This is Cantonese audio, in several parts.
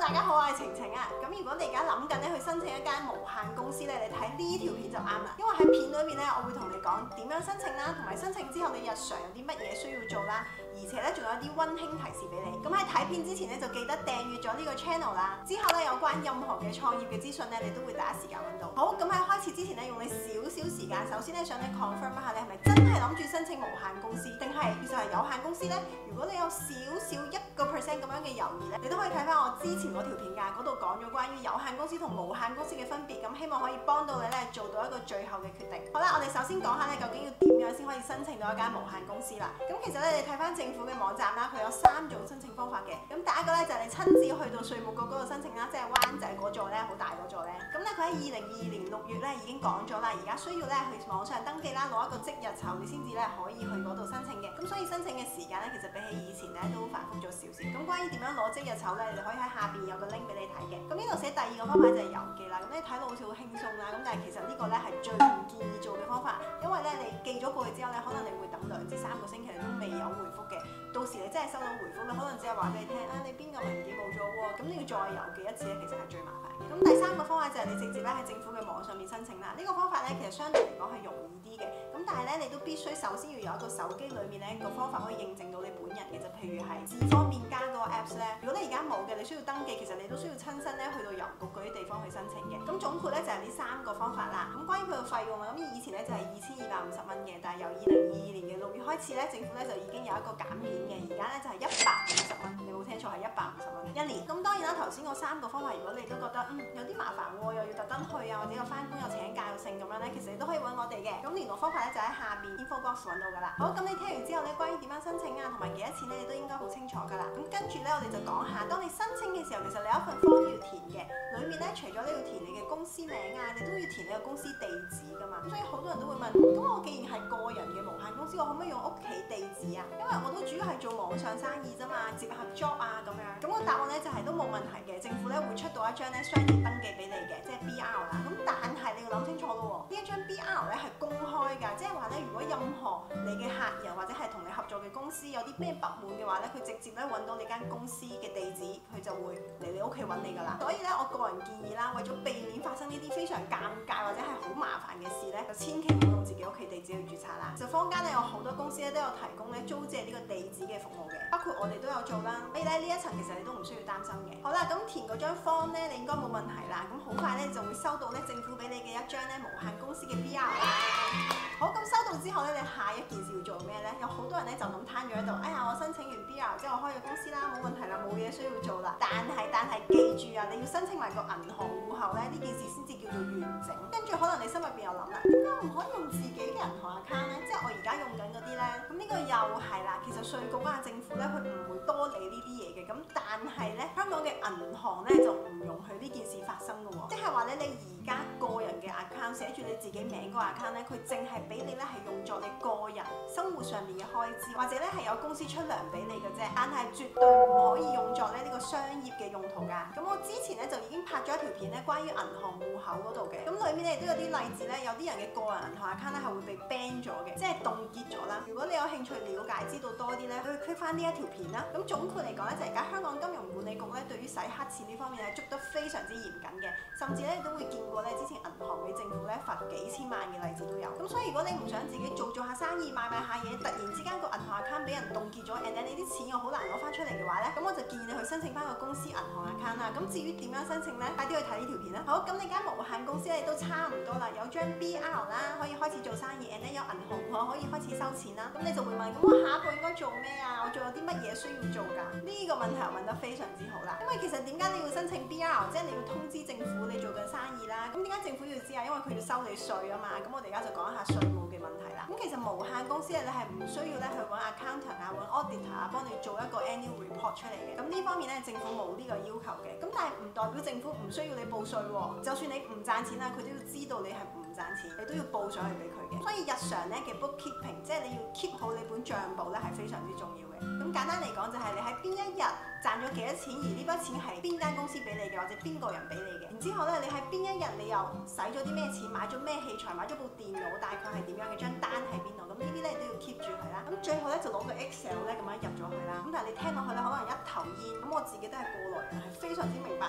大家好，我係晴晴啊。咁如果你而家諗緊咧去申請一間無限公司咧，你睇呢條片就啱啦。因為喺片裏面咧，我會同你講點樣申請啦，同埋申請之後你日常有啲乜嘢需要做啦，而且咧仲有啲溫馨提示俾你。咁喺睇片之前咧，就記得訂閱咗呢個 channel 啦。之後咧有關任何嘅創業嘅資訊咧，你都會第一時間揾到。好，咁喺開始之前咧，用你少少時間，首先咧想你 confirm 一下，你係咪真係諗住申請無限公司，定係其實係有限公司咧？如果你有少少1% 咁樣嘅猶豫咧，你都可以睇翻我之前嗰條片㗎，嗰度講咗關於有限公司同無限公司嘅分別，咁希望可以幫到你咧做到一個最後嘅決定。好啦，我哋首先講下咧究竟要點樣先可以申請到一間無限公司啦。咁其實咧你睇翻政府嘅網站啦，佢有3種申請方法嘅。咁第一個咧就係你親自去到稅務局嗰度申請啦，即係灣仔嗰座咧，好大嗰座咧。咁咧佢喺2022年6月咧已經講咗啦，而家需要咧去網上登記啦，攞一個即日籌，你先至咧可以去嗰度申請嘅。咁所以申請嘅時間咧，其實比起以前咧都繁複咗少少。咁關於點樣攞即日籌咧，你哋可以喺下邊有個 link 俾你睇嘅。咁呢度寫第二個方法就係郵寄啦。咁你睇到好似好輕鬆啦，咁但係其實呢個咧係最唔建議做嘅方法，因為咧你寄咗過去之後咧，可能你會等2至3個星期你都未有回覆嘅。到時你真係收到回覆咧，可能只係話俾你聽啊，你邊個文件冇咗喎，咁你要再郵寄一次咧，其實係最麻煩嘅。咁第3個方法就係你直接咧喺政府嘅網上面申請啦。呢個方法咧其實相對嚟講係容易啲嘅，咁但係咧你都必須首先要有一個手機裡面咧個方法可以認證到你本人嘅，就譬如係智方便加嗰個 Apps 咧。如果你而家冇嘅，你需要登記，其實你都需要親身咧去到郵局嗰啲地方去申請嘅。咁總括咧就係呢3個方法啦。咁關於佢嘅費用啊，咁以前咧就係2250蚊嘅，但係由2022年嘅6月開始咧，政府咧就已經有一個減免嘅，而家咧就係150蚊，你冇聽錯，係150蚊1年。咁當然啦，頭先嗰3個方法，如果你都覺得有啲麻煩喎，又要特登去啊，或者又翻工又請假又剩咁樣咧，其實你都可以揾我哋嘅。咁聯絡方法咧就喺下邊 info box 揾到㗎啦。好，咁你聽完之後咧，關於點樣申請啊，同埋幾多錢咧，你都應該好清楚㗎啦。咁跟住咧，我哋就講下，當你申請嘅時候，其實你有一份 form 要填嘅，裡面咧除咗你要填你嘅公司名啊，你都要填你嘅公司地址㗎嘛。所以好多人都會問，咁我既然係個人嘅無限公司，我可唔可以用屋企地址啊？因為我都主要係做網上生意啫嘛，接合 job 啊咁樣。咁個答案咧就係都冇問題嘅，政府咧會出到一張咧商業登記俾你嘅，即係 BR 啦。咁但係你要諗清楚咯喎，呢一張 BR 咧係公開㗎，即係話咧如果任何你嘅客人或者係同你合作嘅公司有啲咩不滿嘅話咧，佢直接咧揾到你間公司嘅地址，佢就會嚟你屋企揾你㗎啦。所以咧我個人建議啦，為咗避免發生呢啲非常尷尬或者係好麻煩嘅事咧，就千祈唔好用自己屋企地址去註冊啦。其實坊間咧有好多公司咧都有提供咧租借呢個地址嘅服務嘅，包括我哋都有做啦。所以咧呢一層其實你都唔需要擔心嘅。好啦，咁填嗰張 form 咧，你應該冇問題啦。咁好快咧就會收到咧政府俾你嘅一張咧無限公司嘅 BR 啦。好，咁收到之後咧，你下一件事要做咩咧？有好多人咧就咁攤咗喺度，哎呀，我申請完 BR 之後開咗公司啦，冇問題啦，冇嘢需要做啦。但係記住啊，你要申請埋個銀行戶口咧，呢件事先至叫做完整。跟住可能你心入邊又諗啦，點解唔可以用自己嘅銀行 account 咧？即係我而家用緊嗰啲咧，咁呢個又係啦。其實稅局啊、政府咧，佢唔會多理呢啲嘢嘅。咁但係咧，香港嘅銀行咧就唔容許呢件事發生嘅喎。即係話咧，你而家個人嘅 account 寫住你自己名嗰個 account 咧，佢淨係俾你咧係用作你個人生活上面嘅開支，或者咧係有公司出糧俾你嘅啫。但係絕對唔可以用作咧呢個商業嘅用途㗎。咁我之前咧就已經拍咗一條片咧，關於銀行戶口嗰度嘅。咁裏面咧亦都有啲例子咧，有啲人嘅個人銀行 account 咧係會被 ban 咗嘅，即係凍結咗啦。如果你有興趣了解知道多啲咧，可以 click 翻呢一條片啦。咁總括嚟講咧，就係而家香港金融管理局咧對於洗黑錢呢方面係捉得非常之嚴謹嘅，甚至咧都會見過咧之前銀行俾政府咧罰幾千萬嘅例子都有。咁所以如果你唔想自己做下生意買下嘢，突然之間個銀行 account 俾人凍結咗 and then 你啲錢又好難攞翻出嚟嘅話咧，咁我就建議你去申請翻個公司銀行 account 啦。咁至於點樣申請咧，快啲去睇呢條片啦。好，咁你間無限公司咧都差唔多啦，有張 BR 啦，可以開始做生意 and then 有銀行戶口可以開始收錢啦。咁你就會問，咁我下一步應該做咩啊？我仲有啲乜嘢需要做㗎？呢個問題又問得非常之好啦。因為其實點解你要申請 BR， 即係你要通知政府你做緊生意啦。咁點解政府要知啊？因為佢要收你稅啊嘛。咁我哋而家就講一下稅務嘅問題啦。咁其實無限公司咧，你係唔需要咧去揾 accountant 啊、揾 auditor 啊幫你做一個 annual report 出嚟嘅。咁呢方面咧，政府冇呢個要求嘅。咁但係唔代表政府唔需要你報稅喎。就算你唔賺錢啦，佢都要知道你係唔賺錢，你都要報上去俾佢嘅。所以日常咧嘅 bookkeeping， 即係你要 keep 好你本帳簿咧，係非常之重要嘅。咁簡單嚟講就係你喺邊一日賺咗幾多錢，而呢筆錢係邊間公司俾你嘅，或者邊個人俾你嘅。然之後咧，你喺邊一日你又使咗啲咩錢，買咗咩器材，買咗部電腦，大概係點樣嘅，張單喺邊度？咁呢啲咧都要 keep 住佢啦。咁最後咧就攞個 Excel 咧咁樣入咗去啦。咁但係你聽落去咧可能一頭煙。咁我自己都係過來人，係非常之明白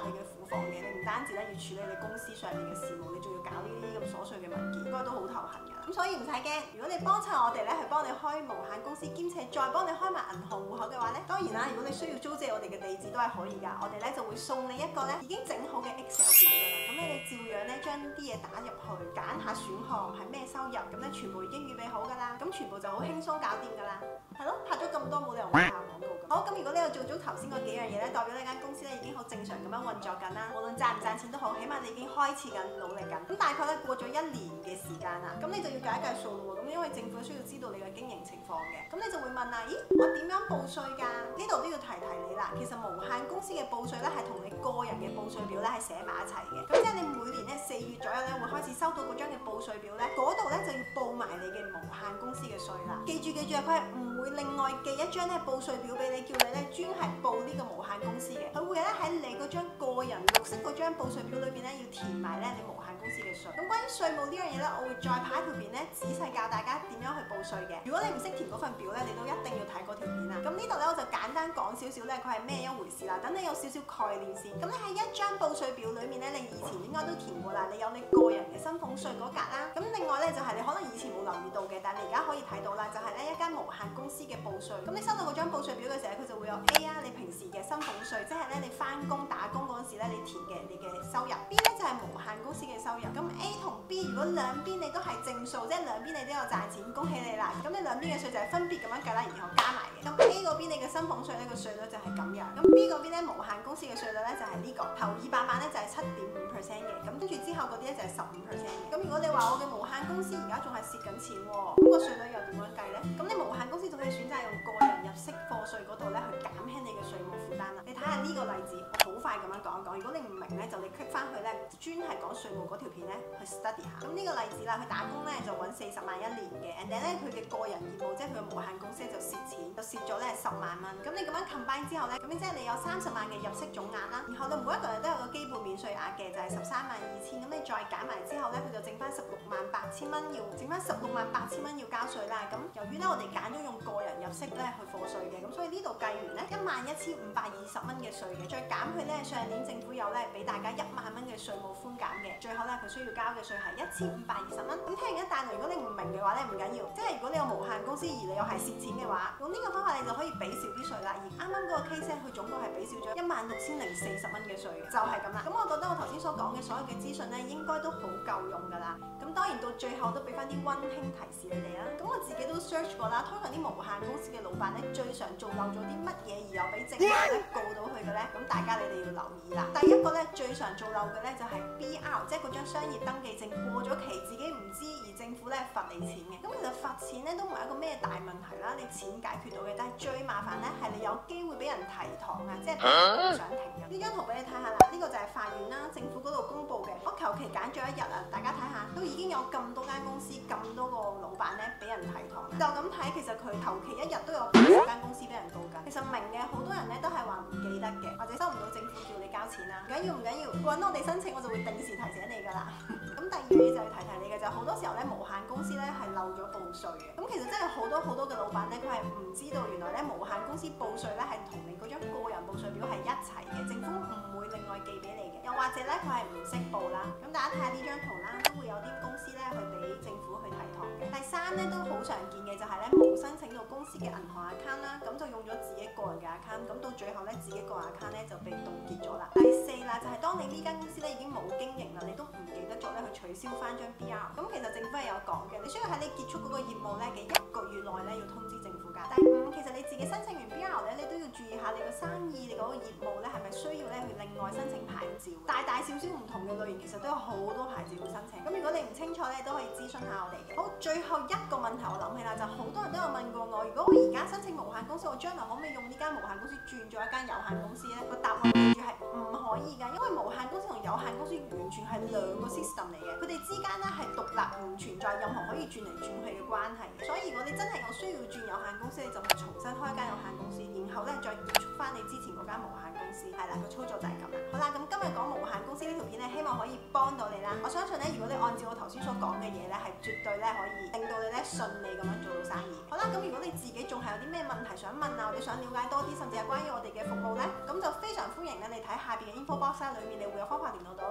單止咧要處理你公司上面嘅事務，你仲要搞呢啲咁瑣碎嘅文件，應該都好頭痕㗎。咁所以唔使驚，如果你幫襯我哋咧，去幫你開無限公司，兼且再幫你開埋銀行戶口嘅話咧，當然啦，如果你需要租借我哋嘅地址都係可以㗎，我哋咧就會送你一個咧已經整好嘅 Excel 表㗎啦。咁你照樣咧將啲嘢打入去，揀下選項係咩收入，咁咧全部已經預備好㗎啦，咁全部就好輕鬆搞掂㗎啦。係咯，拍咗咁多冇理由唔拍廣告㗎。好，咁如果你又做咗頭先嗰幾樣嘢咧，代表你間公司咧已經好正常咁樣運作緊啦。無論賺唔賺錢都好，起碼你已經開始緊努力緊。咁大概咧過咗1年嘅時間啦，咁你就要計一計數咯喎。咁因為政府需要知道你嘅經營情況嘅，咁你就會問啦，咦，我點樣報稅㗎？呢度都要提你啦。其實無限公司嘅報稅咧係同你個人嘅報稅表咧係寫埋一齊嘅。咁即係你每年咧4月左右咧會開始收到嗰張嘅報稅表咧，嗰度咧就要報埋你嘅無限公司嘅稅啦。記住啊，佢係唔會另外寄一張咧報稅表俾你，叫你咧專係報呢個無限公司嘅。佢會咧喺你嗰張個人綠色嗰張報稅表裏邊咧要填埋咧你無限公司嘅稅。咁關於稅務呢樣嘢咧，我會再拍一條片咧仔細教大家點樣去報稅嘅。如果你唔識填嗰份表咧，你都一定要睇嗰條片啦。咁呢度咧我就簡單講少少咧，佢係咩一回事啦。等你有少少概念先。咁你喺一張報稅表裏面咧，你以前應該都填過啦。你有你個人嘅薪俸稅嗰格啦。咁另外咧就係你可能以前冇留意到嘅，但係你而家可以睇到啦，就係咧一間無限公司嘅報稅。咁你收到嗰張報稅表嘅時候，佢就會有 A 啊，你平時嘅薪俸稅，即係咧你翻工打工嗰陣時咧你填嘅你嘅收入。B 咧就係無限公司嘅收入。咁 A 同 B 如果兩邊你都係正數，即係兩邊你都有賺錢，恭喜你啦！咁你兩邊嘅稅就係分別咁樣計啦，然後加埋嘅。咁 A 嗰邊你嘅薪俸稅呢個稅率就係咁樣，咁 B 嗰邊咧無限公司嘅稅率咧就係呢個，頭200萬咧就係7.5% 嘅，咁跟住之後嗰啲咧就係15%嘅。咁如果你話我嘅無限公司而家仲係蝕緊錢喎，咁個稅率又點樣計咧？咁你無限公司仲可以選擇用個人入息課稅嗰度咧去減輕你嘅稅務負擔啦。你睇下呢個例子，我好快咁樣講一講。如果你唔明咧，就你 click 翻去咧，專係講稅務嗰條片咧去 study 下。咁呢個例子啦，佢打工咧就揾40萬1年嘅 ，and then 咧佢嘅個人業務即係佢嘅無限公司就蝕錢，就蝕咗咧10萬蚊。咁你咁樣 combine 之後咧，咁即係你有30萬嘅入息總額啦，然後你每一個人都有個基本免稅額嘅，就係132000。咁你再減埋之後咧，佢就剩翻168000蚊要，剩翻168000蚊要交稅啦。咁由於咧我哋揀咗用個人入息咧去課稅嘅，咁所以呢度計完咧11520蚊嘅稅嘅，再減去咧上年政府有咧俾大家1萬蚊嘅稅務寬減嘅，最後咧佢需要交嘅稅係1520蚊。咁聽完一大輪，如果你唔明嘅話咧，唔緊要，即係如果你有無限公司而你又係蝕錢嘅話，用呢個方法你就可以俾少啲稅啦。而啱啱嗰個 case 咧，佢總共係俾少咗16040蚊嘅稅嘅，就係咁啦。咁我覺得我頭先所講嘅所有嘅資訊咧，應該都好夠用㗎啦。咁當然到最後都俾翻啲溫馨提示你哋啦。咁我自己都 search 過啦，通常啲無限公司嘅老闆咧，最常做漏咗啲乜嘢而又俾政府咧告到佢嘅咧？咁大家你哋要留意啦。第一個咧最常做漏嘅咧就係 BR， 即係嗰張商業登記證過咗期自己唔知，而政府咧罰你錢嘅。咁其實罰錢咧都唔係一個咩大問題啦，你錢解決到嘅。但係最麻煩咧係你有機會俾人提堂啊，即係上庭嘅。呢張圖俾你睇下啦，呢個就係法院啦，政府嗰度公佈嘅。我求其揀咗一日啊，大家睇下都已經有咁多間公司、咁多個老闆咧俾人提堂。就咁睇，其實佢求其一日都有80間公司俾人告緊。其實明嘅，好多人咧都係話唔記得嘅，或者收唔到政府叫你交錢啦。唔緊要，揾我哋申請，我就會定時提醒你㗎啦。咁第二樣嘢就要提你嘅就係好多時候咧，無限公司咧係漏咗報稅嘅。咁其實真係好多嘅老闆咧，佢係唔知道原來咧無限公司報稅咧係同你嗰張個人報稅表係一齊嘅，政府唔會另外寄俾你嘅。又或者咧佢係唔識報啦。咁大家睇下呢張圖啦，都會有啲公司咧去俾政府去提堂嘅。第三咧都好常見嘅就係咧冇申請到公司嘅銀行 account 啦，咁就用咗自己個人嘅 account，咁到最後咧自己個人 account 咧就被凍結咗啦。第四啦就係當你呢間公司咧已經冇經營啦，你都唔記得咗咧去取消翻張 BR。咁其實政府係有講嘅，你需要喺你結束嗰個業務咧嘅1個月內咧要通知政府㗎。第五，其實你自己申請完 BR 咧，你都要注意下你個生意、你嗰個業務咧係咪需要咧去另外申請牌照。大小小唔同嘅類型其實都有好多牌照要申請。咁如果你唔清楚咧，都可以諮詢下我哋嘅。好，最後一個問題我諗起啦，就好多人都有問過我，如果我而家申請無限公司，我將來可唔可以用呢間無限公司轉咗一間有限公司咧？個答案記住係唔可以㗎，因為無限公司同有限公司完全係兩個 system 嚟嘅，佢哋之間咧係獨立，唔存在任何可以轉嚟轉去嘅關係。所以如果你真係有需要轉有限公司，你就重新開一間有限公司，然後咧再結束翻你之前嗰間無限公司。係啦，個操作就係咁啦。好啦，咁今日講無限公司呢條片咧，希望可以幫到你啦。我相信咧，如果你按照我頭先所講嘅嘢咧，係絕對咧可以令到你咧順利咁樣做到生意。好啦，咁如果你自己仲係有啲咩問題想問啊，或者想了解多啲，甚至係關於我哋嘅服務咧，咁就非常歡迎咧，你睇下邊嘅 info box 裏面，你會有方法聯絡到我哋。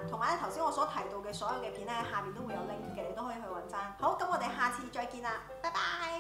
同埋咧頭先我所提到嘅所有嘅片咧，下邊都會有 link 嘅，你都可以去揾翻。好，咁我哋下次再見啦，拜拜。